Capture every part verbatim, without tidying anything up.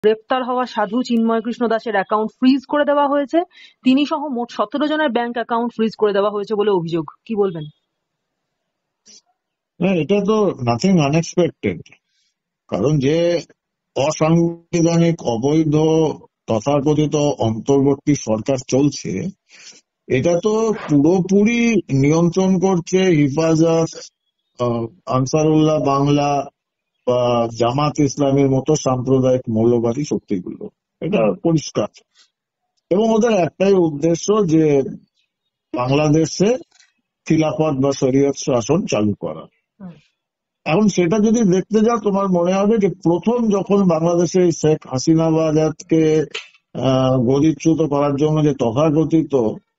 গ্রেপ্তার হওয়া সাধু চিন্ময় কৃষ্ণ দাসের অ্যাকাউন্ট ফ্রিজ করে দেওয়া হয়েছে। তিনি সহ মোট সতেরো জনের ব্যাংক অ্যাকাউন্ট ফ্রিজ করে দেওয়া হয়েছে বলে অভিযোগ। কি বলবেন? হ্যাঁ, এটা তো নাথিং আনএক্সপেক্টেড। কারণ যে অসাংবিধানিক, অবৈধ, তথাকথিত অন্তর্বর্তী সরকার চলছে, এটা তো পুরোপুরি নিয়ন্ত্রণ করছে হিফাজত, আহ, আনসারুল্লাহ বাংলা বা জামাত ইসলামের মতো সাম্প্রদায়িক মৌলবাদী শক্তিগুলো। এটা পরিষ্কার। এবং ওদের একটাই উদ্দেশ্য যে বাংলাদেশে খিলাফত বা শরীয়ত শাসন চালু করা। এখন সেটা যদি দেখতে যাও, তোমার মনে হবে যে প্রথম যখন বাংলাদেশে শেখ হাসিনা বাজাদকে আহ গদিচ্যুত করার জন্য যে তথাকথিত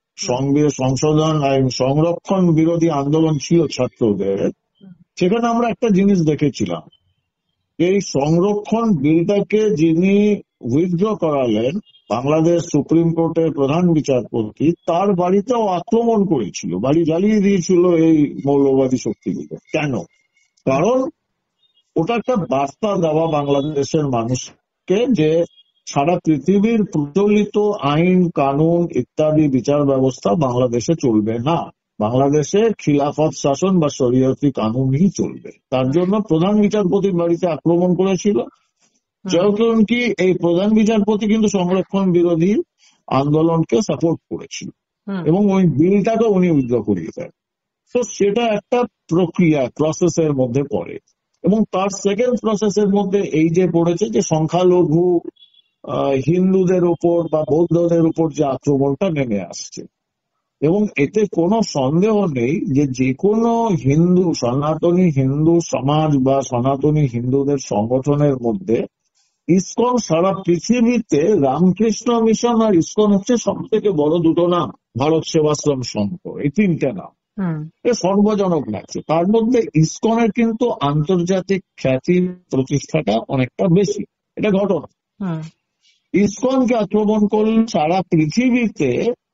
সংশোধন আইন সংরক্ষণ বিরোধী আন্দোলন ছিল ছাত্রদের, সেখানে আমরা একটা জিনিস দেখেছিলাম, এই সংরক্ষণ বিলটাকে যিনি উইথড্র করালেন, বাংলাদেশ সুপ্রিম কোর্টের প্রধান বিচারপতি, তার বাড়িতেও আক্রমণ করেছিল, বাড়ি জ্বালিয়ে দিয়েছিল এই মৌলবাদী শক্তিগুলো। কেন? কারণ ওটা একটা বার্তা দেওয়া বাংলাদেশের মানুষকে যে সারা পৃথিবীর প্রচলিত আইন কানুন ইত্যাদি বিচার ব্যবস্থা বাংলাদেশে চলবে না, বাংলাদেশে খিলাফত শাসন বা শরীয়তি কানুনই চলবে। তার জন্য প্রধান বিচারপতির বাড়িতে আক্রমণ করেছিল। যখন কি এই প্রধান বিচারপতি কিন্তু সংরক্ষণ বিরোধী আন্দোলনকে সাপোর্ট করেছিল এবং ওই বিলটাকে উনি উইথড্র করিয়ে দেন। তো সেটা একটা প্রক্রিয়া, প্রসেসের মধ্যে পড়ে। এবং তার সেকেন্ড প্রসেসের মধ্যে এই যে পড়েছে যে সংখ্যালঘু হিন্দুদের উপর বা বৌদ্ধদের উপর যে আক্রমণটা নেমে আসছে, এবং এতে কোনো সন্দেহ নেই যে যে কোনো হিন্দু, সনাতনী হিন্দু সমাজ বা সনাতনী হিন্দুদের সংগঠনের মধ্যে ইসকন সারা পৃথিবীতে, রামকৃষ্ণ মিশন আর ইসকন হচ্ছে সব থেকে বড় দুটো নাম, ভারত সেবাশ্রম সংঘ, এই তিনটে নাম সর্বজনক লাগছে। তার মধ্যে ইসকনের কিন্তু আন্তর্জাতিক খ্যাতি প্রতিষ্ঠাটা অনেকটা বেশি, এটা ঘটনা। ইসকনকে আক্রমণ করলে সারা পৃথিবীতে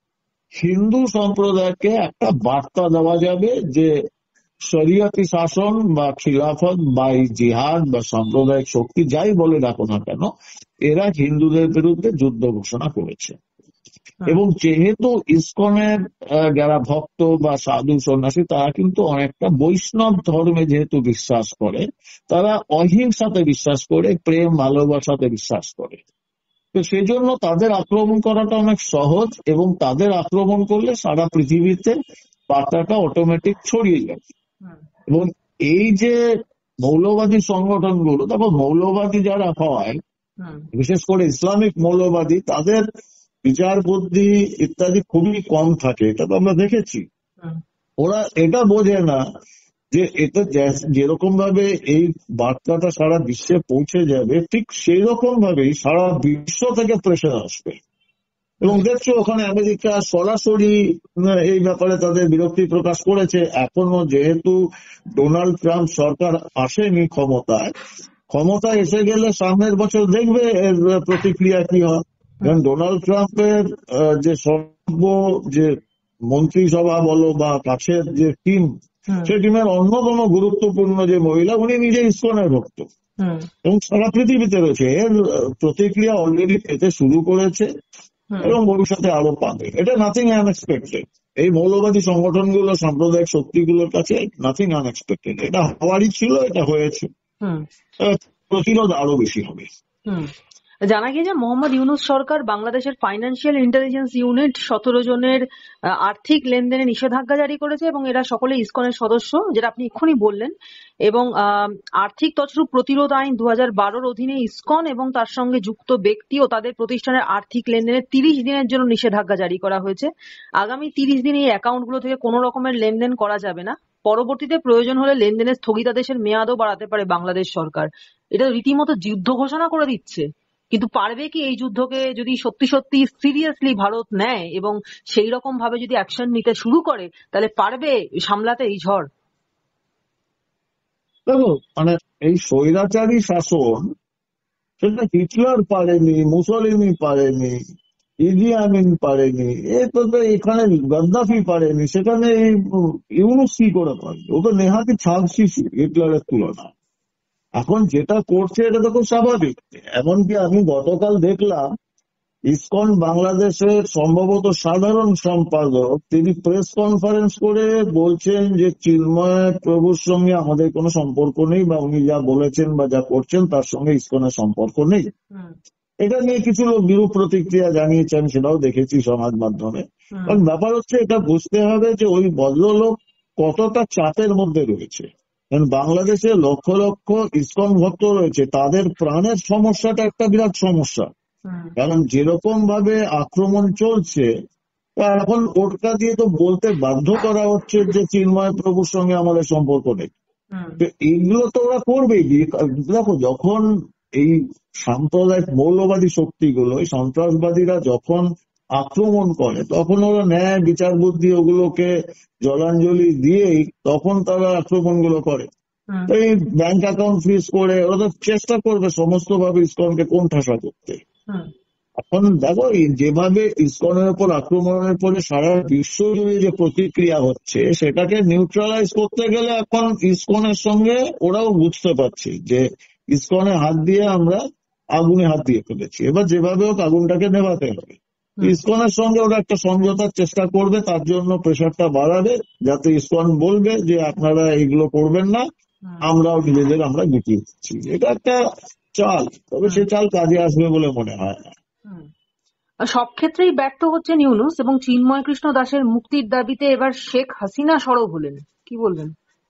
হিন্দু সম্প্রদায়কে একটা বার্তা দেওয়া যাবে যে শরীয়তি শাসন বা খিলাফত বা জিহাদ বা সাম্প্রদায়িক শক্তি যাই বলে ডাকো না কেন, এরা হিন্দুদের বিরুদ্ধে যুদ্ধ ঘোষণা করেছে। এবং যেহেতু ইসকনের যারা ভক্ত বা সাধু সন্ন্যাসী, তারা কিন্তু অনেকটা বৈষ্ণব ধর্মে যেহেতু বিশ্বাস করে, তারা অহিংসাতে বিশ্বাস করে, প্রেম ভালোবাসাতে বিশ্বাস করে। তো সেই জন্য তাদের আক্রমণ করাটা অনেক সহজ, এবং তাদের আক্রমণ করলে সারা পৃথিবীতে বার্তাটা অটোমেটিক ছড়িয়ে যাবে। এবং এই যে মৌলবাদী সংগঠনগুলো, তারপর মৌলবাদী যারা হয়, বিশেষ করে ইসলামিক মৌলবাদী, তাদের বিচার বুদ্ধি ইত্যাদি খুবই কম থাকে, এটা তো আমরা দেখেছি। ওরা এটা বোঝে না যে এটা যেরকম ভাবে এই বার্তাটা সারা বিশ্বে পৌঁছে যাবে, ঠিক সেই রকম ভাবেই সারা বিশ্ব থেকে প্রেশার আসবে। এবং দেখছো ওখানে আমেরিকা সরাসরি এই ব্যাপারে তাদের বিরক্তি প্রকাশ করেছে। এখনো যেহেতু ডোনাল্ড ট্রাম্প সরকার আসেনি ক্ষমতায়, ক্ষমতায় এসে গেলে সামনের বছর দেখবে এর প্রতিক্রিয়া কি হয়। কারণ ডোনাল্ড ট্রাম্পের যে সর্ব যে মন্ত্রিসভা বলো বা কাছের যে টিম, সেই টিমের অন্যতম গুরুত্বপূর্ণ যে মহিলা, উনি নিজে ইসকনের ভক্ত এবং সারা পৃথিবীতে রয়েছে। এর প্রতিক্রিয়া অলরেডি পেতে শুরু করেছে এবং ভবিষ্যতে আরো পাবে। এটা নাথিং আনএক্সপেক্টেড। এই মৌলবাদী সংগঠনগুলো, সাম্প্রদায়িক শক্তিগুলোর কাছে নাথিং আনএক্সপেক্টেড। এটা হওয়ারই ছিল, এটা হয়েছে। প্রতিরোধ আরো বেশি হবে। জানা গিয়েছে মোহাম্মদ ইউনূস সরকার বাংলাদেশের ফাইন্যান্সিয়াল ইন্টেলিজেন্স ইউনিট সতেরো জনের আর্থিক লেনদেনে নিষেধাজ্ঞা জারি করেছে এবং এরা সকলে ইসকনের সদস্য, যেটা আপনি এক্ষুনি বললেন। এবং আর্থিক তছরূপ প্রতিরোধ আইন দু হাজার বারোর অধীনে ইসকন এবং তার সঙ্গে যুক্ত ব্যক্তি ও তাদের প্রতিষ্ঠানের আর্থিক লেনদেনে তিরিশ দিনের জন্য নিষেধাজ্ঞা জারি করা হয়েছে। আগামী তিরিশ দিন এই অ্যাকাউন্টগুলো থেকে কোনো রকমের লেনদেন করা যাবে না। পরবর্তীতে প্রয়োজন হলে লেনদেনের স্থগিতাদেশের মেয়াদও বাড়াতে পারে বাংলাদেশ সরকার। এটা রীতিমতো যুদ্ধ ঘোষণা করে দিচ্ছে। কিন্তু পারবে কি এই যুদ্ধকে যদি সত্যি সত্যি সিরিয়াসলি ভারত নেয় এবং সেই রকম ভাবে যদি অ্যাকশন নিতে শুরু করে, তাহলে পারবে সামলাতে এই ঝড়? দেখো, মানে এই স্বৈরাচারী শাসন, সেটা হিটলার পারেনি, মুসলিনি পারেনি, ইদি আমিন পারেনি, এ তো এখানে গাদ্দাফি পারেনি, সেখানে এই ইউনূস কি করে পারবে? ও তো নেহাতি ছাদ শিশু হিটলারের তুলনা। এখন যেটা করছে এটা তো খুব স্বাভাবিক। এমনকি আমি গতকাল দেখলাম ইসকন বাংলাদেশের সম্ভবত সাধারণ সম্পাদক তিনি প্রেস কনফারেন্স করে বলছেন যে চিন্ময় প্রভুর সঙ্গে আমাদের কোনো সম্পর্ক নেই, বা উনি যা বলেছেন বা যা করছেন তার সঙ্গে ইসকনের সম্পর্ক নেই। হুম এটা নিয়ে কিছু লোক বিরূপ প্রতিক্রিয়া জানিয়েছে, আমি সেটাও দেখেছি সমাজ মাধ্যমে। হুম কারণ ব্যাপার হচ্ছে এটা বুঝতে হবে যে ওই ভদ্রলোক কতটা চাপের মধ্যে রয়েছে। কারণ বাংলাদেশে লক্ষ লক্ষ ইসকন ভক্ত রয়েছে, তাদের প্রাণের সমস্যাটা একটা বিরাট সমস্যা। হুম কারণ যেরকম ভাবে আক্রমণ চলছে, তা এখন ওটা দিয়ে তো বলতে বাধ্য করা হচ্ছে যে চিন্ময় প্রভুর সঙ্গে আমাদের সম্পর্ক নেই। হুম তো এইগুলো তো ওরা করবেই। দেখো, যখন এই সাম্প্রদায়িক মৌলবাদী শক্তিগুলো, এই সন্ত্রাসবাদীরা যখন আক্রমণ করে, তখন ওরা ন্যায় বিচার বুদ্ধি ওগুলোকে জলাঞ্জলি দিয়েই তখন তারা আক্রমণগুলো করে। হুম তো এই ব্যাংক অ্যাকাউন্ট ফ্রিজ করে ওরা তো চেষ্টা করবে সমস্ত ভাবে ইসকনকে কোণঠাসা করতে। হুম এখন দেখো, এই যেভাবে ইসকনের উপর আক্রমণের পরে সারা বিশ্ব জুড়ে যে প্রতিক্রিয়া হচ্ছে, সেটাকে নিউট্রালাইজ করতে গেলে এখন ইসকনের সঙ্গে ওরাও বুঝতে পারছে যে ইসকনে হাত দিয়ে আমরা আগুনে হাত দিয়ে ফেলেছি, এবার যেভাবে হোক আগুনটাকে নেভাতে হবে। হুম ইসকনের সঙ্গে ওরা একটা সমঝোতার চেষ্টা করবে, তার জন্য প্রেশারটা বাড়াবে, যাতে ইসকন বলবে যে আপনারা এগুলো করবেন না, হুম আমরাও নিজেদের আমরা গুটিয়ে দিচ্ছি। এটা একটা চাল, তবে হুম সে চাল কাজে আসবে বলে মনে হয় না। হুম। আর সব ক্ষেত্রেই ব্যর্থ হচ্ছেন ইউনূস, এবং চিন্ময় কৃষ্ণ দাসের মুক্তির দাবিতে এবার শেখ হাসিনা সরব হলেন, কি বলবেন?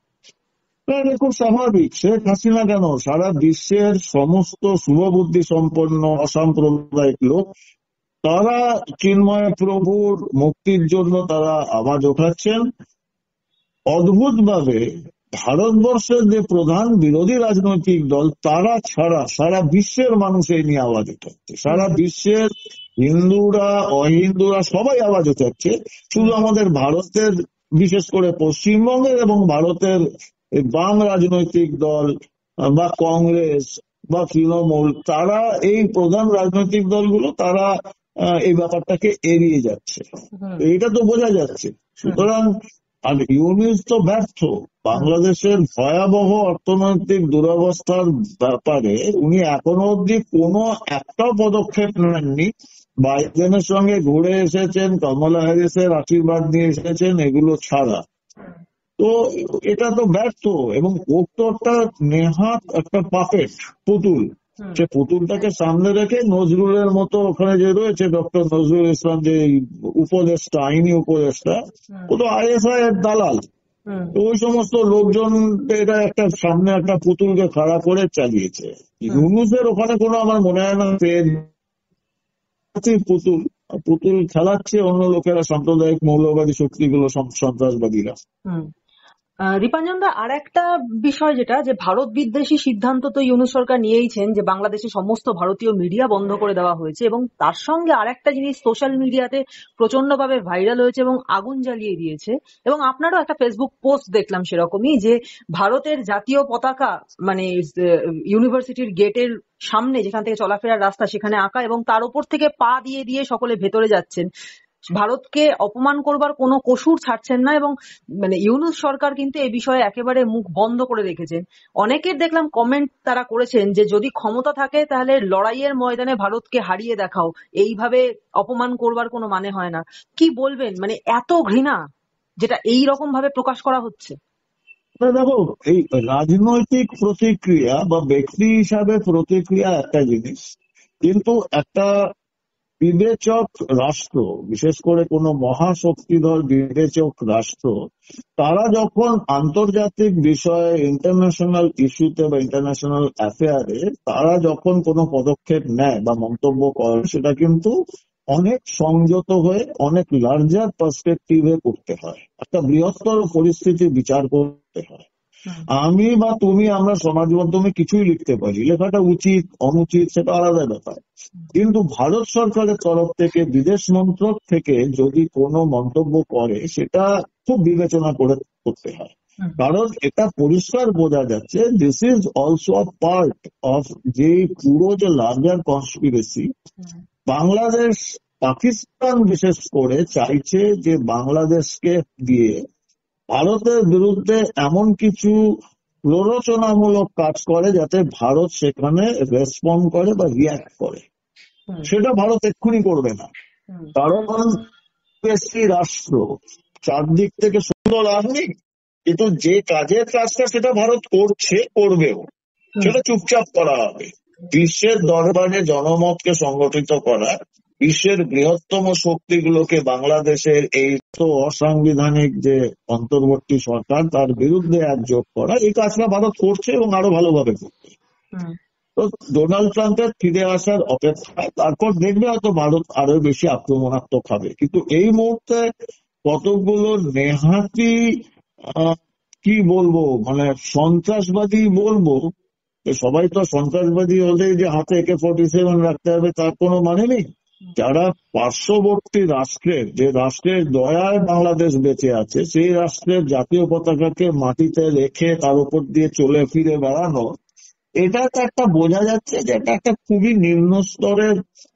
না, এটা খুব স্বাভাবিক। শেখ হাসিনা কেন, সারা বিশ্বের সমস্ত শুভবুদ্ধি সম্পন্ন অসাম্প্রদায়িক লোক, তারা চিন্ময় প্রভুর মুক্তির জন্য তারা আওয়াজ ওঠাচ্ছেন। অদ্ভুত ভাবে ভারতবর্ষের যে প্রধান বিরোধী রাজনৈতিক দল, তারা ছাড়া সারা বিশ্বের মানুষ এই নিয়ে আওয়াজ ওঠাচ্ছে। সারা বিশ্বের হিন্দুরা অহিন্দুরা সবাই আওয়াজ ওঠাচ্ছে। শুধু আমাদের ভারতের, বিশেষ করে পশ্চিমবঙ্গের এবং ভারতের এই বাম রাজনৈতিক দল আহ, বা কংগ্রেস বা তৃণমূল, তারা এই প্রধান রাজনৈতিক দলগুলো তারা আহ, এই ব্যাপারটাকে এড়িয়ে যাচ্ছে। হুম এটা তো বোঝা যাচ্ছে। হুম সুতরাং আর ইউনিস তো ব্যর্থ। হুম বাংলাদেশের ভয়াবহ অর্থনৈতিক দুরবস্থার ব্যাপারে উনি এখনো অবধি কোনো একটা পদক্ষেপ নেননি। বাইডেনের সঙ্গে ঘুরে এসেছেন, কমলা হ্যারিসের আশীর্বাদ নিয়ে এসেছেন, এগুলো ছাড়া। তো এটা তো ব্যর্থ, এবং ওর তো একটা নেহাত একটা পাপেট পুতুল। হুম সে পুতুলটাকে সামনে রেখে নজরুলের মতো ওখানে যে রয়েছে ডক্টর নজরুল ইসলাম, যে উপদেষ্টা, আইনি উপদেষ্টা, ও তো আইএসআই এর দালাল। হুম তো ওই সমস্ত লোকজন এটা একটা সামনে একটা পুতুলকে খাড়া করে চালিয়েছে। হুম ইউনূসের ওখানে কোনো আমার মনে হয় না পেন পুতুল, পুতুল খেলাচ্ছে অন্য লোকেরা, সাম্প্রদায়িক মৌলবাদী শক্তিগুলো, সন- সন্ত্রাসবাদীরা। হুম আহ, রিপাঞ্জন দা, আর একটা বিষয় যেটা, যে ভারত বিদ্বেষী সিদ্ধান্ত তো ইউনূস সরকার নিয়েইছেন, যে বাংলাদেশে সমস্ত ভারতীয় মিডিয়া বন্ধ করে দেওয়া হয়েছে, এবং তার সঙ্গে আরেকটা জিনিস সোশ্যাল মিডিয়াতে প্রচন্ড ভাবে ভাইরাল হয়েছে এবং আগুন জ্বালিয়ে দিয়েছে। এবং আপনারও একটা ফেসবুক পোস্ট দেখলাম সেরকমই, যে ভারতের জাতীয় পতাকা মানে ইউনিভার্সিটির গেটের সামনে, যেখান থেকে চলাফেরার রাস্তা, সেখানে আঁকা, এবং তার উপর থেকে পা দিয়ে দিয়ে সকলে ভেতরে যাচ্ছেন। ভারতকে অপমান করবার কোনো কসুর ছাড়ছেন না, এবং মানে ইউনূস সরকার কিন্তু এই বিষয়ে একেবারে মুখ বন্ধ করে রেখেছেন। অনেকের দেখলাম কমেন্ট তারা করেছেন যে যদি ক্ষমতা থাকে তাহলে লড়াইয়ের ময়দানে ভারতকে হারিয়ে দেখাও, এইভাবে অপমান করবার কোনো মানে হয় না। কি বলবেন, মানে এত ঘৃণা যেটা এই রকম ভাবে প্রকাশ করা হচ্ছে? না, দেখো, এই রাজনৈতিক প্রতিক্রিয়া বা ব্যক্তি হিসাবে প্রতিক্রিয়া একটা জিনিস, কিন্তু একটা বিবেচক রাষ্ট্র, বিশেষ করে কোনো মহাশক্তিধর বিবেচক রাষ্ট্র, তারা যখন আন্তর্জাতিক বিষয়ে, ইন্টারন্যাশনাল ইস্যুতে বা ইন্টারন্যাশনাল অ্যাফেয়ারে তারা যখন কোনো পদক্ষেপ নেয় বা মন্তব্য করে, সেটা কিন্তু অনেক সংযত হয়ে, অনেক লার্জার পার্সপেক্টিভে করতে হয়, একটা বৃহত্তর পরিস্থিতি বিচার করতে হয়। হুম আমি বা তুমি, আমরা সমাজ মাধ্যমে কিছুই লিখতে পারি, লেখাটা উচিত অনুচিত সেটা আলাদা ব্যাপার। কিন্তু ভারত সরকারের তরফ থেকে, বিদেশ মন্ত্রক থেকে যদি কোনো মন্তব্য করে, সেটা খুব বিবেচনা করে করতে হয়। হুম কারণ এটা পরিষ্কার বোঝা যাচ্ছে this is also a part of যে পুরো যে লার্জার কনস্পিরেসি। হুম বাংলাদেশ, পাকিস্তান বিশেষ করে চাইছে যে বাংলাদেশকে দিয়ে ভারতের বিরুদ্ধে এমন কিছু প্ররোচনামূলক কাজ করে যাতে ভারত সেখানে রেসপন্ড করে বা রিয়াক্ট করে। হুম, সেটা ভারত এক্ষুনি করবে না, হুম, কারণ বেশি রাষ্ট্র, চারদিক থেকে সুন্দর আসেনি, কিন্তু যে কাজের কাজটা সেটা ভারত করছে, করবেও, হুম, সেটা চুপচাপ করা হবে। বিশ্বের দরবারে জনমতকে সংগঠিত করা, বিশ্বের বৃহত্তম শক্তিগুলোকে বাংলাদেশের এই তো অসাংবিধানিক যে অন্তর্বর্তী সরকার তার বিরুদ্ধে একজোট করা, এই কাজটা ভারত করছে এবং আরো ভালোভাবে করবে। হুম, তো ডোনাল্ড ট্রাম্পের ফিরে আসার অপেক্ষায়, তারপর দেখবে হয়তো ভারত আরো বেশি আক্রমণাত্মক হবে। কিন্তু এই মুহূর্তে কতগুলো নেহাতি আহ, কি বলবো, মানে সন্ত্রাসবাদী বলবো, তো সবাই তো সন্ত্রাসবাদী হলে যে হাতে একে ফোর্টি সেভেন রাখতে হবে তার কোনো মানে নেই। যারা পার্শ্ববর্তী রাষ্ট্রের, যে রাষ্ট্রের দয়ায় বাংলাদেশ বেঁচে আছে, সেই রাষ্ট্রের জাতীয় পতাকাকে মাটিতে রেখে তার উপর দিয়ে চলে ফিরে বেড়ানো, এটা তো একটা বোঝা যাচ্ছে যে এটা একটা খুবই নিম্ন স্তরের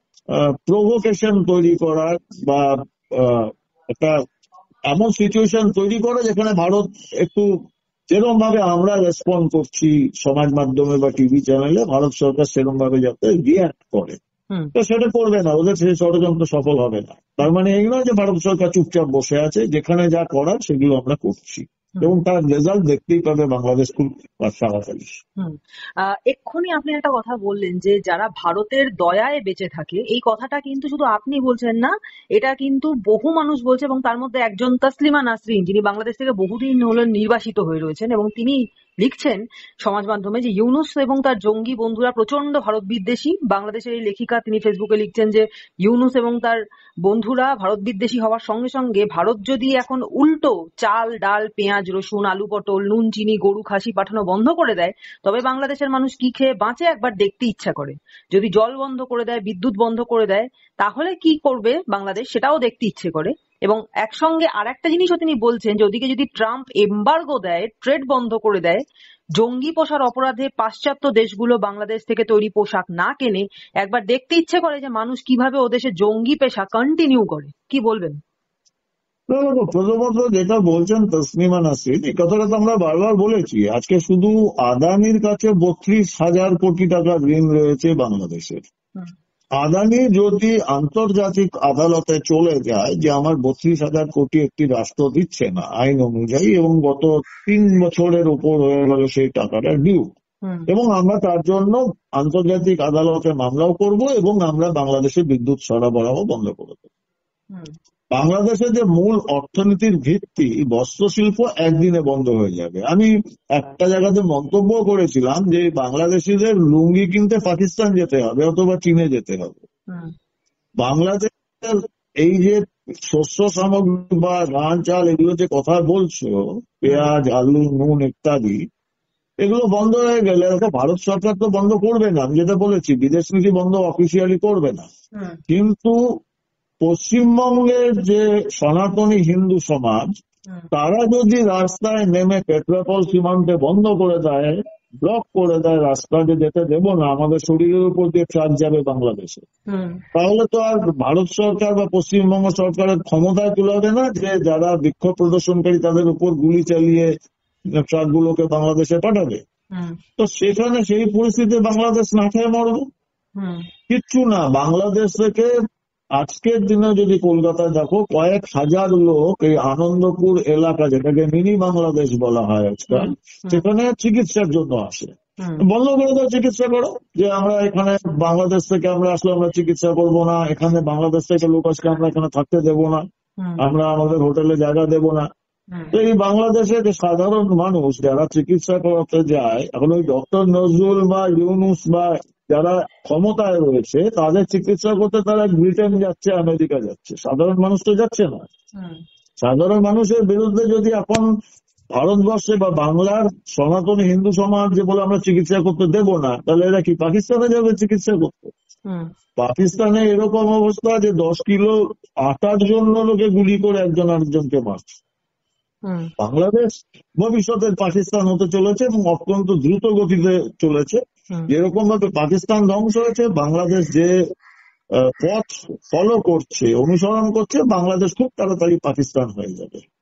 প্রভোকেশন তৈরি করার বা আহ, একটা এমন সিচুয়েশন তৈরি করে যেখানে ভারত একটু, যেরকম ভাবে আমরা রেসপন্ড করছি সমাজ মাধ্যমে বা টিভি চ্যানেলে, ভারত সরকার সেরকম ভাবে যাতে রিয়াক্ট করে। হুম, তো সেটা করবে না, ওদের সেই ষড়যন্ত্র সফল হবে না। তার মানে এই নয় যে ভারত সরকার চুপচাপ বসে আছে, যেখানে যা করার সেগুলো আমরা করছি হুম, এবং তার রেজাল্ট দেখতেই পাবে বাংলাদেশ খুব তাড়াতাড়ি। হুম। আহ, এক্ষুনি আপনি একটা কথা বললেন যে যারা ভারতের দয়ায় বেঁচে থাকে, এই কথাটা কিন্তু শুধু আপনি বলছেন না, এটা কিন্তু বহু মানুষ বলছে, এবং তার মধ্যে একজন তসলিমা নাসরিন, যিনি বাংলাদেশ থেকে বহুদিন হলো নির্বাসিত হয়ে রয়েছেন, এবং তিনি লিখছেন সমাজ মাধ্যমে যে ইউনূস এবং তার জঙ্গি বন্ধুরা প্রচন্ড ভারত বিদ্বেষী। বাংলাদেশের এই লেখিকা তিনি ফেসবুকে লিখছেন যে ইউনূস এবং তার বন্ধুরা ভারত বিদ্বেষী হওয়ার সঙ্গে সঙ্গে ভারত যদি এখন উল্টো চাল ডাল পেঁয়াজ রসুন আলু পটল নুন চিনি গরু খাসি পাঠানো বন্ধ করে দেয়, তবে বাংলাদেশের মানুষ কি খেয়ে বাঁচে একবার দেখতে ইচ্ছা করে। যদি জল বন্ধ করে দেয়, বিদ্যুৎ বন্ধ করে দেয়, তাহলে কি করবে বাংলাদেশ সেটাও দেখতে ইচ্ছে করে। এবং একসঙ্গে আর একটা জিনিসও তিনি বলছেন যে ওদিকে যদি ট্রাম্প এমবার্গো দেয়, ট্রেড বন্ধ করে দেয়, জঙ্গি পোষার অপরাধে পাশ্চাত্য দেশগুলো বাংলাদেশ থেকে তৈরি পোশাক না কেনে, একবার দেখতে ইচ্ছে করে যে মানুষ কিভাবে ও দেশে জঙ্গি পেশা কন্টিনিউ করে। কি বলবেন? না, দেখো, প্রথমত যেটা বলছেন তসলিমা নাসরিন, এই কথাটা তো আমরা বারবার বলেছি। আজকে শুধু আদানির কাছে বত্রিশ হাজার কোটি টাকা ঋণ রয়েছে বাংলাদেশের। হুম, আদানি যদি আন্তর্জাতিক আদালতে চলে যায় যে আমার বত্রিশ হাজার কোটি একটি রাষ্ট্র দিচ্ছে না আইন অনুযায়ী, এবং গত তিন বছরের উপর হয়ে গেল সেই টাকাটা ডিউ, হুম, এবং আমরা তার জন্য আন্তর্জাতিক আদালতে মামলাও করব এবং আমরা বাংলাদেশে বিদ্যুৎ সরবরাহ বন্ধ করে দেব। হুম, বাংলাদেশের যে মূল অর্থনীতির ভিত্তি বস্ত্র শিল্প একদিনে বন্ধ হয়ে যাবে। আমি একটা জায়গাতে মন্তব্য করেছিলাম যে বাংলাদেশিদের লুঙ্গি কিনতে পাকিস্তান যেতে হবে অথবা চীনে যেতে হবে। হুম, বাংলাদেশের এই যে শস্য সামগ্রী বা ধান চাল এগুলো যে কথা বলছো, হুম, পেঁয়াজ আলু নুন ইত্যাদি, এগুলো বন্ধ হয়ে গেলে তো ভারত সরকার তো বন্ধ করবে না, আমি যেটা বলেছি বিদেশ নীতি বন্ধ অফিসিয়ালি করবে না, হুম, কিন্তু পশ্চিমবঙ্গের যে সনাতনী হিন্দু সমাজ, হুম, তারা যদি রাস্তায় নেমে পেট্রাপোল সীমান্তে বন্ধ করে দেয়, ব্লক করে দেয়, রাস্তা যে যেতে দেবো না, আমাদের শরীরের উপর দিয়ে ট্রাক যাবে বাংলাদেশে, হুম, তাহলে তো আর ভারত সরকার বা পশ্চিমবঙ্গ সরকারের ক্ষমতায় তুলাবে না যে যারা বিক্ষোভ প্রদর্শনকারী তাদের উপর গুলি চালিয়ে ট্রাকগুলোকে বাংলাদেশে পাঠাবে। হুম, তো সেখানে সেই পরিস্থিতিতে বাংলাদেশ না খেয়ে মরবে। হুম, কিচ্ছু না, বাংলাদেশ থেকে আজকের দিনে যদি কলকাতায় দেখো কয়েক হাজার লোক এই আনন্দপুর এলাকা, যেটাকে মিনি বাংলাদেশ বলা হয় আজকাল, হুম, হুম, সেখানে চিকিৎসার জন্য আসে। হুম, বন্ধ করে দাও চিকিৎসা করো, যে আমরা এখানে বাংলাদেশ থেকে আমরা আসলে আমরা চিকিৎসা করবো না, এখানে বাংলাদেশ থেকে লোক আসলে আমরা এখানে থাকতে দেবো না, হুম, আমরা আমাদের হোটেলে জায়গা দেবো না। হুম, তো এই বাংলাদেশের যে সাধারণ মানুষ যারা চিকিৎসা করাতে যায়, এখন ওই ডক্টর নজরুল বা ইউনুস বা যারা ক্ষমতায় রয়েছে তাদের চিকিৎসা করতে তারা ব্রিটেন যাচ্ছে, আমেরিকা যাচ্ছে, সাধারণ মানুষ তো যাচ্ছে না। হুম, সাধারণ মানুষের বিরুদ্ধে যদি এখন ভারতবর্ষে বা বাংলার সনাতনী হিন্দু সমাজ যে বলে আমরা চিকিৎসা করতে দেব না, তাহলে এরা কি পাকিস্তানে যাবে চিকিৎসা করতে? হুম, পাকিস্তানে এরকম অবস্থা যে দশ কিলো আটার জন্য লোকে গুলি করে একজন আরেকজনকে মারছে। হুম, বাংলাদেশ ভবিষ্যতের পাকিস্তান হতে চলেছে এবং অত্যন্ত দ্রুত গতিতে চলেছে। হুম, যেরকম ভাবে পাকিস্তান ধ্বংস হয়েছে, বাংলাদেশ যে আহ, পথ ফলো করছে, অনুসরণ করছে, বাংলাদেশ খুব তাড়াতাড়ি পাকিস্তান হয়ে যাবে।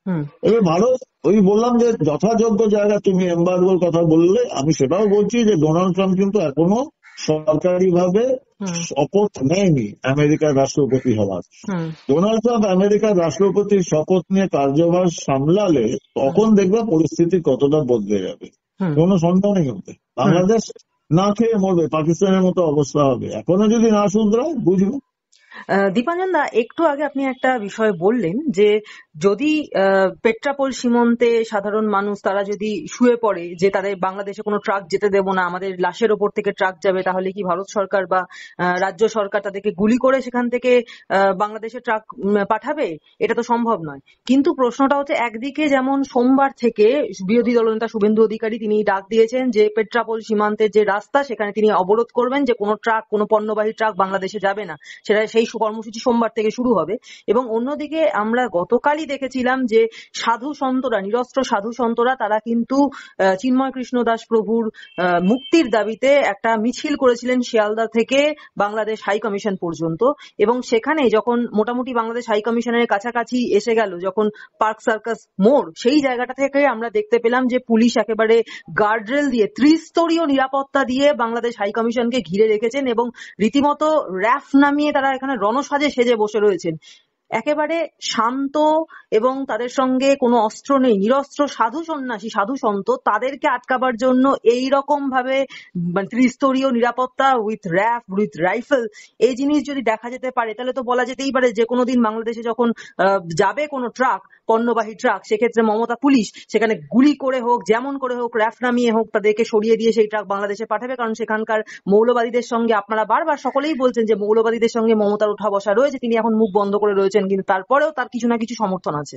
হুম এবার ভারত, ওই বললাম যে যথাযোগ্য জায়গা, তুমি এমবার্গোর কথা বললে, আমি সেটাও বলছি যে ডোনাল্ড ট্রাম্প কিন্তু এখনো সরকারি ভাবে হুম শপথ নেয়নি আমেরিকার রাষ্ট্রপতি হওয়ার। হুম ডোনাল্ড ট্রাম্প আমেরিকার রাষ্ট্রপতির শপথ নিয়ে কার্যভার সামলালে হুম তখন দেখবে পরিস্থিতি কতটা বদলে যাবে, হুম কোনো সন্দেহ নেই ওতে। হুম বাংলাদেশ না খেয়ে মরবে, পাকিস্তানের মতো অবস্থা হবে এখনো যদি না শুধরায়, বুঝবো। আহ, দীপাঞ্জন দা, একটু আগে আপনি একটা বিষয় বললেন যে যদি আহ, পেট্রাপোল সীমান্তে সাধারণ মানুষ তারা যদি শুয়ে পড়ে যে তাদের বাংলাদেশে কোনো ট্রাক যেতে দেবো না, আমাদের লাশের ওপর থেকে ট্রাক যাবে, তাহলে কি ভারত সরকার বা আহ, রাজ্য সরকার তাদেরকে গুলি করে সেখান থেকে আহ, বাংলাদেশে ট্রাক উম, পাঠাবে? এটা তো সম্ভব নয়। কিন্তু প্রশ্নটা হচ্ছে, একদিকে যেমন সোমবার থেকে বিরোধী দলনেতা শুভেন্দু অধিকারী তিনি ডাক দিয়েছেন যে পেট্রাপোল সীমান্তের যে রাস্তা সেখানে তিনি অবরোধ করবেন, যে কোনো ট্রাক, কোনো পণ্যবাহী ট্রাক বাংলাদেশে যাবে না, সেটা সেই কর্মসূচি সোমবার থেকে শুরু হবে। এবং অন্যদিকে আমরা গতকালই দেখেছিলাম যে সাধু সন্তরা, নিরস্ত্র সাধু সন্তরা, তারা কিন্তু আহ, চিন্ময় কৃষ্ণ দাস প্রভুর আহ, মুক্তির দাবিতে একটা মিছিল করেছিলেন শিয়ালদা থেকে বাংলাদেশ হাই কমিশন পর্যন্ত। এবং সেখানে যখন মোটামুটি বাংলাদেশ হাই কমিশনের কাছাকাছি এসে গেল, যখন পার্ক সার্কাস মোড়, সেই জায়গাটা থেকে আমরা দেখতে পেলাম যে পুলিশ একেবারে গার্ডরেল দিয়ে, ত্রিস্তরীয় নিরাপত্তা দিয়ে বাংলাদেশ হাই কমিশনকে ঘিরে রেখেছেন এবং রীতিমতো র্যাফ নামিয়ে তারা এখানে রণসাজে সেজে বসে রয়েছেন। একেবারে শান্ত, এবং তাদের সঙ্গে কোনো অস্ত্র নেই, নিরস্ত্র সাধু সন্ন্যাসী, সাধু সন্ত, তাদেরকে আটকাবার জন্য এই রকম ভাবে মানে ত্রিস্তরীয় নিরাপত্তা উইথ র্যাফ, উইথ রাইফেল, এই জিনিস যদি দেখা যেতে পারে, তাহলে তো বলা যেতেই পারে যে কোনোদিন বাংলাদেশে যখন আহ, যাবে কোনো ট্রাক, পণ্যবাহী ট্রাক, সেক্ষেত্রে মমতা পুলিশ সেখানে গুলি করে হোক, যেমন করে হোক, র্যাফ নামিয়ে হোক, তাদেরকে সরিয়ে দিয়ে সেই ট্রাক বাংলাদেশে পাঠাবে। কারণ সেখানকার মৌলবাদীদের সঙ্গে, আপনারা বারবার সকলেই বলছেন যে মৌলবাদীদের সঙ্গে মমতার উঠা বসা রয়েছে, তিনি এখন মুখ বন্ধ করে রয়েছেন, কিন্তু তারপরেও তার কিছু না কিছু সমর্থন আছে।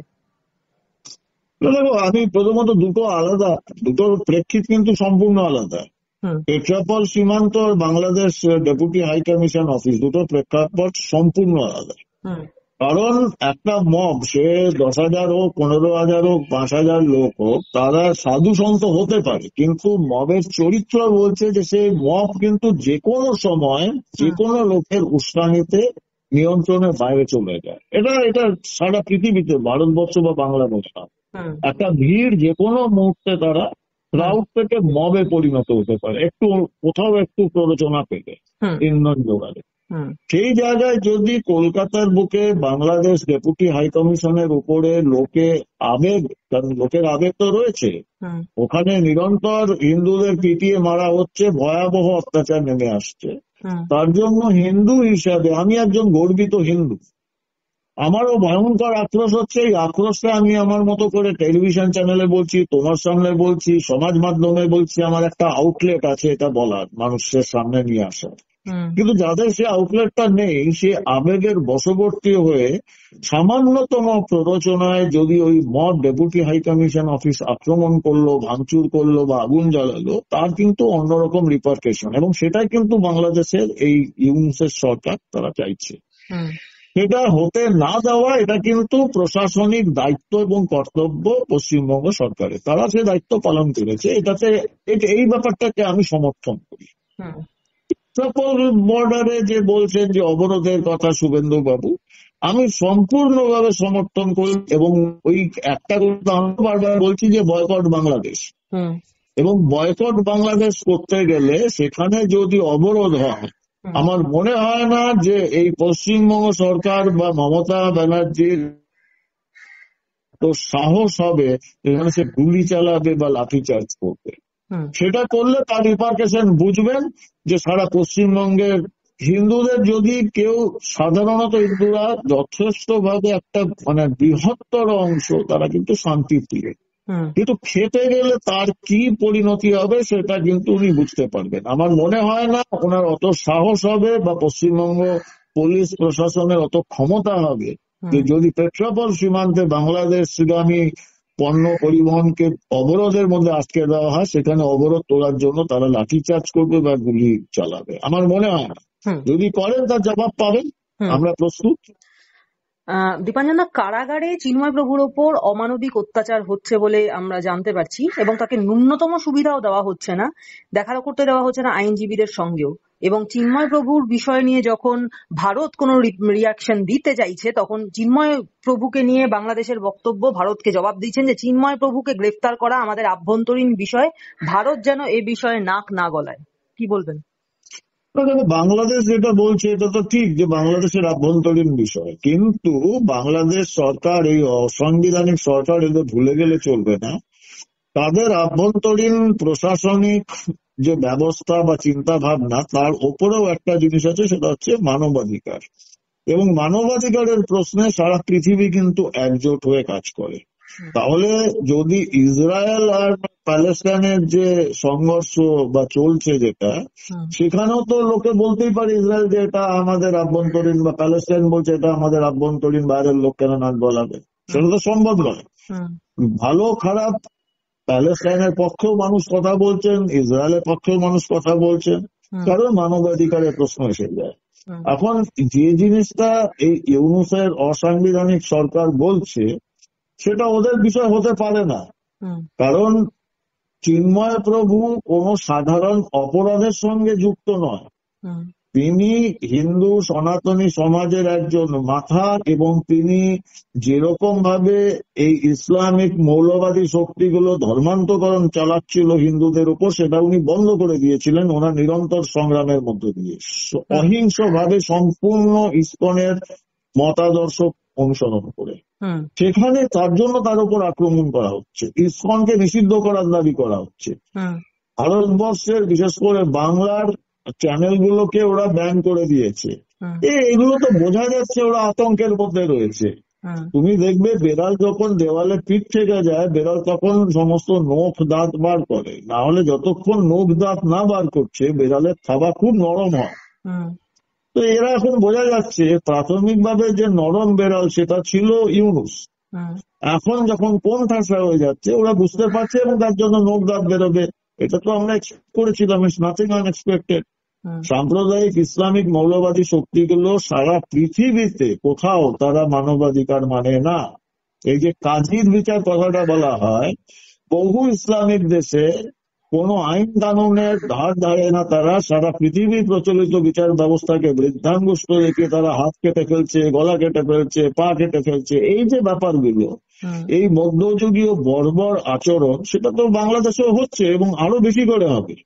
তো দেখো, আমি প্রথমত দুটো আলাদা, দুটোর প্রেক্ষিত কিন্তু সম্পূর্ণ আলাদা। হুম পেট্রাপল সীমান্ত আর Bangladesh deputy high commission office, দুটো প্রেক্ষাপট সম্পূর্ণ আলাদা। হুম কারণ একটা মব, সে দশ হাজার হোক, পনেরো হাজার হোক, পাঁচ হাজার লোক হোক, তারা সাধু সন্ত হতে পারে, কিন্তু মবের চরিত্র বলছে যে সেই মব কিন্তু যে কোনো সময় যে কোনো লোকের উস্কানিতে নিয়ন্ত্রণের বাইরে চলে যায়। এটা এটা সারা পৃথিবীতে, ভারতবর্ষ বা বাংলাদেশ না, হুম একটা ভিড় যে কোনো মুহূর্তে তারা ক্রাউড থেকে মবে পরিণত হতে পারে, একটু কোথাও একটু প্ররোচনা পেলে, হুম ইন্ধন জোগাড়ে। হুম সেই জায়গায় যদি কলকাতার বুকে বাংলাদেশ ডেপুটি হাই কমিশনের উপরে লোকে আবেগ, কারণ লোকের আবেগ তো রয়েছে, হুম ওখানে নিরন্তর হিন্দুদের পিটিয়ে মারা হচ্ছে, ভয়াবহ অত্যাচার নেমে আসছে, হুম তার জন্য হিন্দু হিসাবে আমি একজন গর্বিত হিন্দু, আমারও ভয়ঙ্কর আক্রোশ হচ্ছে। এই আক্রোশটা আমি আমার মতো করে টেলিভিশন চ্যানেলে বলছি, তোমার সামনে বলছি, সমাজ মাধ্যমে বলছি, আমার একটা আউটলেট আছে এটা বলার, মানুষের সামনে নিয়ে আসার। হুম কিন্তু যাদের সে আউটলেটটা নেই, সে আবেগের বশবর্তী হয়ে সামান্যতম প্ররোচনায় যদি ওই mob deputy high commission office আক্রমণ করলো, ভাঙচুর করলো বা আগুন জ্বালালো, তার কিন্তু অন্যরকম রিপারকেশন, এবং সেটাই কিন্তু বাংলাদেশের এই ইউনুসের সরকার তারা চাইছে। হুম এটা হতে না দেওয়া, এটা কিন্তু প্রশাসনিক দায়িত্ব এবং কর্তব্য পশ্চিমবঙ্গ সরকারের, তারা সে দায়িত্ব পালন করেছে। এটাতে এটা- এই ব্যাপারটাকে আমি সমর্থন করি। হুম সাপোজ বর্ডারে যে বলছেন যে অবরোধের কথা শুভেন্দু বাবু, আমি সম্পূর্ণভাবে সমর্থন করি, এবং ওই একটা কথা আমি বারবার বলছি যে বয়কট বাংলাদেশ, হুম এবং বয়কট বাংলাদেশ করতে গেলে সেখানে যদি অবরোধ হয়, আমার মনে হয় না যে এই পশ্চিমবঙ্গ সরকার বা মমতা ব্যানার্জির তো সাহস হবে যেখানে সে গুলি চালাবে বা লাঠিচার্জ করবে। হুম সেটা করলে তার রিপারকেশন বুঝবেন যে সারা পশ্চিমবঙ্গের হিন্দুদের, যদি কেউ, সাধারণত হিন্দুরা যথেষ্ট ভাবে একটা মানে বৃহত্তর অংশ, তারা কিন্তু শান্তি প্রিয়, হুম কিন্তু খেতে গেলে তার কি পরিণতি হবে সেটা কিন্তু উনি বুঝতে পারবেন। আমার মনে হয় না ওনার অত সাহস হবে বা পশ্চিমবঙ্গ পুলিশ প্রশাসনের অত ক্ষমতা হবে যে যদি পেট্রাপল সীমান্তে বাংলাদেশগামী পণ্য পরিবহনকে অবরোধের মধ্যে আটকে দেওয়া হয়, সেখানে অবরোধ তোলার জন্য তারা লাঠিচার্জ করবে বা গুলি চালাবে। আমার মনে হয় না, হুম যদি করেন তার জবাব পাবেন, হুম আমরা প্রস্তুত। আহ দীপাঞ্জন দা, কারাগারে চিন্ময় প্রভুর ওপর অমানবিক অত্যাচার হচ্ছে বলে আমরা জানতে পারছি এবং তাকে ন্যূনতম সুবিধাও দেওয়া হচ্ছে না, দেখা করতে দেওয়া হচ্ছে না আইনজীবীদের সঙ্গেও। এবং চিন্ময় প্রভুর বিষয় নিয়ে যখন ভারত কোনো রিয়াকশন দিতে চাইছে, তখন চিন্ময় প্রভুকে নিয়ে বাংলাদেশের বক্তব্য, ভারতকে জবাব দিচ্ছেন যে চিন্ময় প্রভুকে গ্রেফতার করা আমাদের আভ্যন্তরীণ বিষয়, ভারত যেন এ বিষয়ে নাক না গলায়। কি বলবেন? দেখো, বাংলাদেশ যেটা বলছে এটা তো ঠিক যে বাংলাদেশের আভ্যন্তরীণ বিষয়, কিন্তু বাংলাদেশ সরকার, এই অসাংবিধানিক সরকার, এদের ভুলে গেলে চলবে না। তাদের আভ্যন্তরীণ প্রশাসনিক যে ব্যবস্থা বা চিন্তা ভাবনা, তার ওপরেও একটা জিনিস আছে, সেটা হচ্ছে মানবাধিকার। এবং মানবাধিকারের প্রশ্নে সারা পৃথিবী কিন্তু একজোট হয়ে কাজ করে। তাহলে যদি ইসরায়েল আর প্যালেস্টাইনের যে সংঘর্ষ বা চলছে যেটা, সেখানেও তো লোকে বলতেই পারে ইসরায়েল যে এটা আমাদের আভ্যন্তরীণ, বা প্যালেস্টাইন বলছে এটা আমাদের আভ্যন্তরীণ, বাইরের লোক কেন নাক গলাবে? সেটা তো সম্ভব নয়। ভালো খারাপ প্যালেস্টাইনের পক্ষেও মানুষ কথা বলছেন, ইসরায়েলের পক্ষেও মানুষ কথা বলছেন, কারণ মানবাধিকারের প্রশ্ন এসে যায়। এখন যে জিনিসটা এই ইউনূসের অসাংবিধানিক সরকার বলছে, সেটা ওদের বিষয় হতে পারে না। কারণ চিন্ময় প্রভু কোনো সাধারণ অপরাধের সঙ্গে যুক্ত নয়। তিনি হিন্দু সনাতনী সমাজের একজন মাথা, এবং তিনি যেরকম ভাবে এই ইসলামিক মৌলবাদী শক্তিগুলো ধর্মান্তকরণ চালাচ্ছিল হিন্দুদের উপর, সেটা উনি বন্ধ করে দিয়েছিলেন ওনার নিরন্তর সংগ্রামের মধ্য দিয়ে, অহিংস ভাবে সম্পূর্ণ ইসকনের মতাদর্শ অনুসরণ করে। সেখানে তার জন্য তার উপর আক্রমণ করা হচ্ছে, ইসকনকে নিষিদ্ধ করার দাবি করা হচ্ছে। ভারতবর্ষের বিশেষ করে বাংলার চ্যানেলগুলোকে ওরা ব্যান করে দিয়েছে। এগুলো তো বোঝা যাচ্ছে ওরা আতঙ্কের মধ্যে রয়েছে। তুমি দেখবে বেড়াল যখন দেওয়ালে পিঠ থেকে যায়, বেড়াল তখন সমস্ত নখ দাঁত বার করে, না হলে যতক্ষণ নখ দাঁত না বার করছে বেড়ালের থাবা খুব নরম হয়। তো এরা এখন বোঝা যাচ্ছে প্রাথমিকভাবে যে নরম বেড়াল সেটা ছিল ইউনূস, এখন যখন কোন ঠাসা হয়ে যাচ্ছে ওরা বুঝতে পারছে, এবং তার জন্য নখ দাঁত বেরোবে। এটা তো আমরা এক্সপেক্ট করেছিলাম, ইটস নাথিং আনএক্সপেক্টেড। সাম্প্রদায়িক ইসলামিক মৌলবাদী শক্তিগুলো সারা পৃথিবীতে কোথাও তারা মানবাধিকার মানে না। এই যে কাজীর বিচার কথাটা বলা হয়, বহু ইসলামিক দেশে কোন আইন কানুনের ধার ধারে না তারা, সারা পৃথিবীর প্রচলিত বিচার ব্যবস্থাকে বৃদ্ধাঙ্গুষ্ঠ রেখে তারা হাত কেটে ফেলছে, গলা কেটে ফেলছে, পা কেটে ফেলছে। এই যে ব্যাপারগুলো, এই মধ্যযুগীয় বর্বর আচরণ, সেটা তো বাংলাদেশেও হচ্ছে এবং আরো বেশি করে হবে।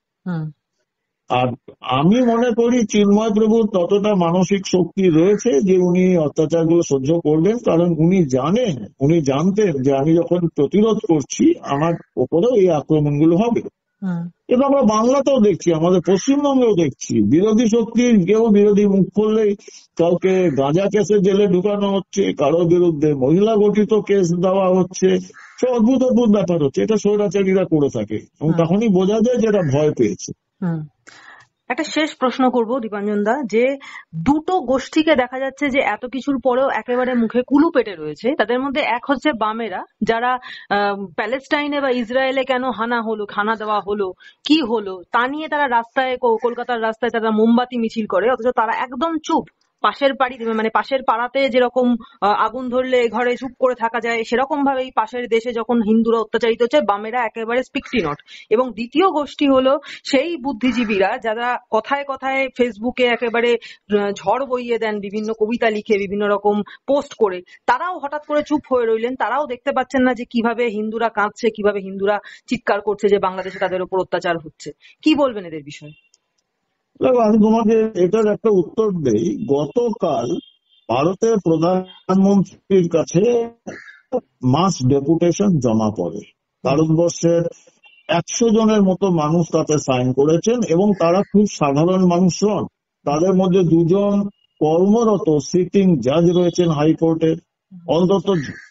আর আমি মনে করি চিন্ময় প্রভুর ততটা মানসিক শক্তি রয়েছে যে উনি অত্যাচারগুলো সহ্য করবেন, কারণ উনি জানেন, উনি জানতেন যে আমি যখন প্রতিরোধ করছি আমার ওপরেও এই আক্রমণগুলো হবে। কিন্তু আমরা বাংলাতেও দেখছি, আমাদের পশ্চিমবঙ্গেও দেখছি, বিরোধী শক্তির কেউ বিরোধী মুখ করলেই কাউকে গাঁজা কেসে জেলে ঢুকানো হচ্ছে, কারোর বিরুদ্ধে মহিলা গঠিত কেস দেওয়া হচ্ছে। সব অদ্ভুত অদ্ভুত ব্যাপার হচ্ছে, এটা স্বৈরাচারীরা করে থাকে, এবং তখনই বোঝা যায় যে এরা ভয় পেয়েছে। একটা শেষ প্রশ্ন করব দীপাঞ্জন দা, যে দুটো গোষ্ঠীকে দেখা যাচ্ছে যে এত কিছুর পরেও একেবারে মুখে কুলু পেটে রয়েছে। তাদের মধ্যে এক হচ্ছে বামেরা, যারা প্যালেস্টাইনে বা ইসরায়েলে কেন হানা হলো, খানা দেওয়া হলো, কি হলো তা নিয়ে তারা রাস্তায়, কলকাতার রাস্তায় তারা মোমবাতি মিছিল করে, অথচ তারা একদম চুপ। পাশের বাড়ি, মানে পাশের পাড়াতে যেরকম আগুন ধরলে ঘরে চুপ করে থাকা যায়, সেরকম ভাবে এই পাশের দেশে যখন হিন্দুরা অত্যাচারিত হচ্ছে, বামেরা একেবারে স্পিকটি নট। এবং দ্বিতীয় গোষ্ঠী হলো সেই বুদ্ধিজীবীরা যারা কথায় কথায় ফেসবুকে একেবারে ঝড় বইয়ে দেন, বিভিন্ন কবিতা লিখে, বিভিন্ন রকম পোস্ট করে। তারাও হঠাৎ করে চুপ হয়ে রইলেন, তারাও দেখতে পাচ্ছেন না যে কিভাবে হিন্দুরা কাঁদছে, কিভাবে হিন্দুরা চিৎকার করছে যে বাংলাদেশে তাদের উপর অত্যাচার হচ্ছে। কি বলবেন এদের বিষয়ে? আমি তোমাকে এটার একটা উত্তর দেই। গতকাল ভারতের প্রধানমন্ত্রীর কাছে মাস ডেপুটেশন জমা পড়ে। ভারতবর্ষের একশো জনের মতো মানুষ তাতে সাইন করেছেন, এবং তারা খুব সাধারণ মানুষ নন। তাদের মধ্যে দুজন কর্মরত সিটিং জাজ রয়েছেন হাইকোর্টের, অন্তত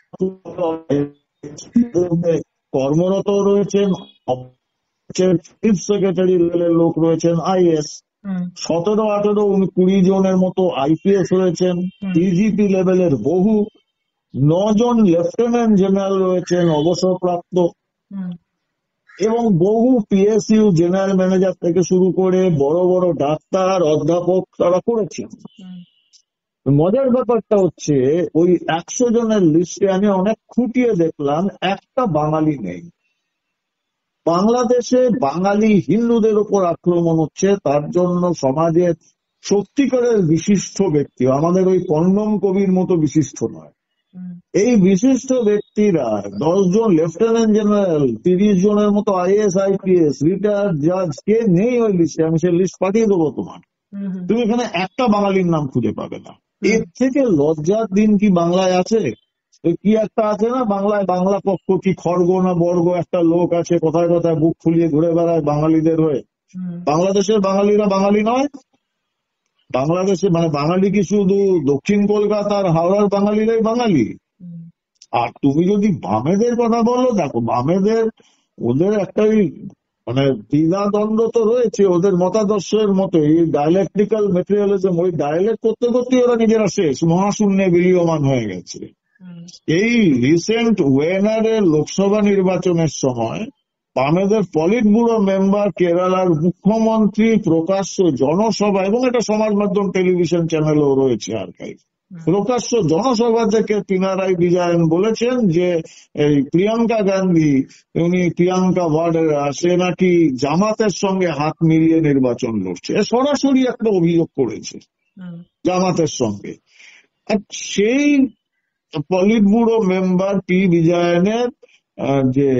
কর্মরত রয়েছেন, চিফ সেক্রেটারি লেভেলের লোক রয়েছেন, আইএস সতেরো আঠেরো কুড়ি জনের মতো আইপিএস রয়েছেন, ডিজিপি লেভেলের বহু, নজন লেফটেন্যান্ট জেনারেল রয়েছেন অবসরপ্রাপ্ত, এবং বহু পিএসইউ জেনারেল ম্যানেজার থেকে শুরু করে বড় বড় ডাক্তার, অধ্যাপক তারা করেছেন। মজার ব্যাপারটা হচ্ছে ওই একশো জনের লিস্টে আমি অনেক খুঁটিয়ে দেখলাম একটা বাঙালি নেই। বাংলাদেশে বাঙালি হিন্দুদের উপর আক্রমণ হচ্ছে, তার জন্য সমাজের সত্যিকারের বিশিষ্ট ব্যক্তি, আমাদের ওই কন্নম কবির মতো বিশিষ্ট নয়, হুম, এই বিশিষ্ট ব্যক্তিরা দশ জন লেফটেন্যান্ট জেনারেল, তিরিশ জনের মতো আইএস আইপিএস রিটায়ার্ড জাজ কে নেই ওই লিস্টে। আমি সেই লিস্ট পাঠিয়ে দেবো তোমার, হুম, হুম, তুমি এখানে একটা বাঙালির নাম খুঁজে পাবে না। হুম, এর থেকে লজ্জার দিন কি বাংলায় আছে? ওই কি একটা আছে না বাংলায়, বাংলা পক্ষ কি খর্গ না বর্গ একটা লোক আছে, কোথায় কোথায় বুক ফুলিয়ে ঘুরে বেড়ায় বাঙালিদের হয়ে। হুম, বাংলাদেশের বাঙালিরা বাঙালি নয়? বাংলাদেশে মানে বাঙালি কি শুধু দক্ষিণ কলকাতার হাওড়ার বাঙালিরাই বাঙালি? হুম, আর তুমি যদি বামেদের কথা বলো, দেখো বামেদের ওদের একটাই মানে দ্বিধাদ্বন্দ্ব তো রয়েছে ওদের মতাদর্শের মতো, এই ডায়ালেকটিক্যাল মেটেরিয়ালিজম, ওই ডায়ালেক্ট করতে করতে ওরা নিজেরা শেষ মহাশূন্যে বিলীয়মান হয়ে গেছে। হুম, এই রিসেন্ট ওয়েনারের লোকসভা নির্বাচনের সময় বামেদের পলিট ব্যুরো মেম্বার কেরালার মুখ্যমন্ত্রী প্রকাশ্য জনসভা, এবং এটা সমাজ মাধ্যম টেলিভিশন চ্যানেলও রয়েছে আর্কাইভ, হুম, প্রকাশ্য জনসভা থেকে পিনারাই বিজয়ন বলেছেন যে এই প্রিয়াঙ্কা গান্ধী, উনি প্রিয়াঙ্কা ওয়াডেরা, সে নাকি জামাতের সঙ্গে হাত মিলিয়ে নির্বাচন লড়ছে। এ সরাসরি একটা অভিযোগ করেছে হুম, জামাতের সঙ্গে। আর সেই পলিট ব্যুরো মেম্বার পি বিজয়নের আহ, যে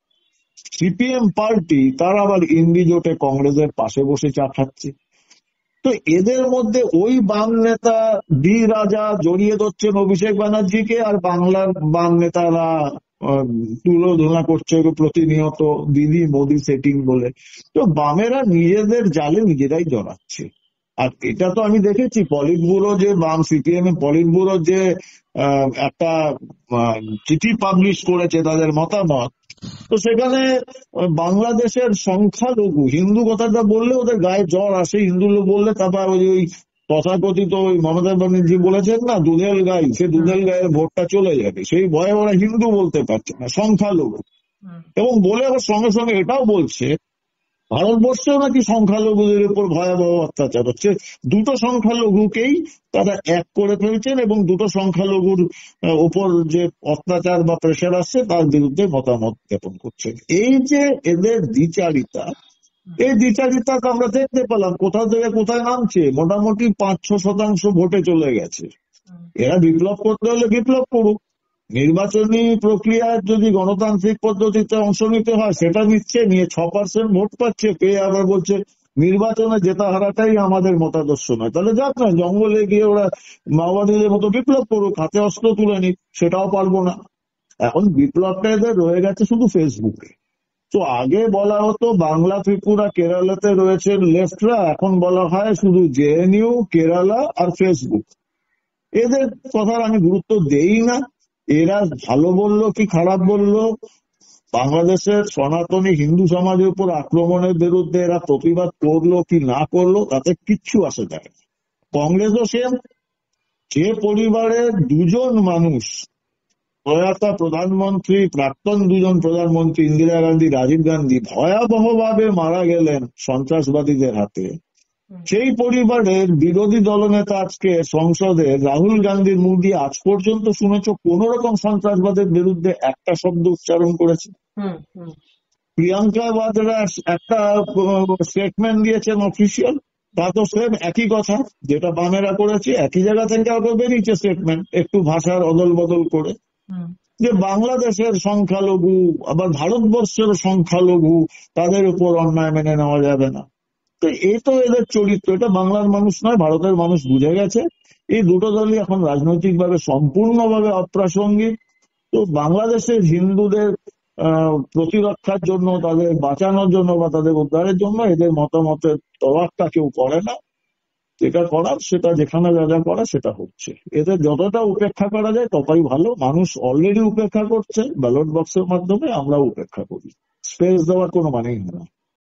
সিপিএম পার্টি, তার আবার ইন্ডি জোটে কংগ্রেসের পাশে বসে চা খাচ্ছে। তো এদের মধ্যে ওই বাম নেতা ডি রাজা জড়িয়ে ধরছেন অভিষেক ব্যানার্জিকে, আর বাংলার বাম নেতারা আহ, তুলোধনা করছে ওকে প্রতিনিয়ত দিদি মোদি সেটিং বলে। তো বামেরা নিজেদের জালে নিজেরাই জড়াচ্ছে। আর এটা তো আমি দেখেছি পলিট ব্যুরো যে বাম সিপিএম এর পলিট ব্যুরো যে আহ, একটা আহ, চিঠি পাবলিশ করেছে তাদের মতামত, তো সেখানে আহ, বাংলাদেশের সংখ্যালঘু হিন্দু কথাটা বললে ওদের গায়ে জ্বর আসে, হিন্দু লোক বললে তারপর ওই ওই তথাকথিত ওই মমতা ব্যানার্জি বলেছেন না দুধেল গাই, সে হুম, দুধেল গায়ের ভোটটা চলে যাবে, সেই ভয়ে ওরা হিন্দু বলতে পারছে না, সংখ্যালঘু। হুম, এবং বলে আবার সঙ্গে সঙ্গে এটাও বলছে ভারতবর্ষেও নাকি সংখ্যালঘুদের উপর ভয়াবহ অত্যাচার হচ্ছে। দুটো সংখ্যালঘুকেই তারা এক করে ফেলছেন এবং দুটো সংখ্যালঘুর আহ, উপর যে অত্যাচার বা প্রেশার আসছে তার বিরুদ্ধে মতামত জ্ঞাপন করছেন। এই যে এদের দ্বিচারিতা, হুম, এই দ্বিচারিতাকে আমরা দেখতে পেলাম কোথা থেকে কোথায় নামছে, মোটামুটি পাঁচ ছ শতাংশ ভোটে চলে গেছে। হুম, এরা বিপ্লব করতে হলে বিপ্লব করুক, নির্বাচনী প্রক্রিয়ায় যদি গণতান্ত্রিক পদ্ধতিতে অংশ নিতে হয় সেটা নিচ্ছে, নিয়ে ছ পার্সেন্ট ভোট পাচ্ছে, পেয়ে আবার বলছে নির্বাচনে জেতা হারাটাই আমাদের মতাদর্শ নয়। তাহলে যাক না, জঙ্গলে গিয়ে ওরা মাওবাদীদের মতো বিপ্লব করুক, হাতে অস্ত্র তুলে নিক, সেটাও পারবো না। এখন বিপ্লবটা এদের রয়ে গেছে শুধু ফেসবুকে। তো আগে বলা হতো বাংলা ত্রিপুরা কেরালাতে রয়েছে লেফটরা, এখন বলা হয় শুধু জেএনইউ কেরালা আর ফেসবুক। এদের কথার আমি গুরুত্ব দেই না। এরা ভালো বললো কি খারাপ বললো, বাংলাদেশের সনাতনী হিন্দু সমাজের উপর আক্রমণের বিরুদ্ধে এরা প্রতিবাদ করলো কি না করলো তাতে কিচ্ছু আসে যায় না। কংগ্রেসও সেম, যে পরিবারের দুজন মানুষ, প্রয়াতা প্রধানমন্ত্রী প্রাক্তন দুজন প্রধানমন্ত্রী ইন্দিরা গান্ধী রাজীব গান্ধী ভয়াবহভাবে মারা গেলেন সন্ত্রাসবাদীদের হাতে, হুম, সেই পরিবারের বিরোধী দলনেতা আজকে সংসদে রাহুল গান্ধীর মুখ দিয়ে আজ পর্যন্ত শুনেছ কোন রকম সন্ত্রাসবাদের বিরুদ্ধে একটা শব্দ উচ্চারণ করেছে? হুম, হুম, প্রিয়াঙ্কা বাদ্রা একটা স্টেটমেন্ট দিয়েছেন অফিসিয়াল, তা তো সেম একই কথা যেটা বামেরা করেছে, একই জায়গা থেকে আরো বেরিয়েছে স্টেটমেন্ট, একটু ভাষার অদল বদল করে, হুম, যে বাংলাদেশের সংখ্যালঘু আবার ভারতবর্ষের সংখ্যালঘু, তাদের উপর অন্যায় মেনে নেওয়া যাবে না। তো এই তো এদের চরিত্র, এটা বাংলার মানুষ নয় ভারতের মানুষ বুঝে গেছে। এই দুটো দলই এখন রাজনৈতিকভাবে সম্পূর্ণভাবে অপ্রাসঙ্গিক। তো বাংলাদেশের হিন্দুদের আহ প্রতিরক্ষার জন্য, তাদের বাঁচানোর জন্য বা তাদের উদ্ধারের জন্য এদের মতামতের তোয়াক্কা কেউ করে না। যেটা করার সেটা যেখানে যা যা করা সেটা হচ্ছে, এদের যতটা উপেক্ষা করা যায় ততই ভালো। মানুষ অলরেডি উপেক্ষা করছে ব্যালট বক্সের মাধ্যমে, আমরা উপেক্ষা করি, স্পেস দেওয়ার কোনো মানেই হয় না।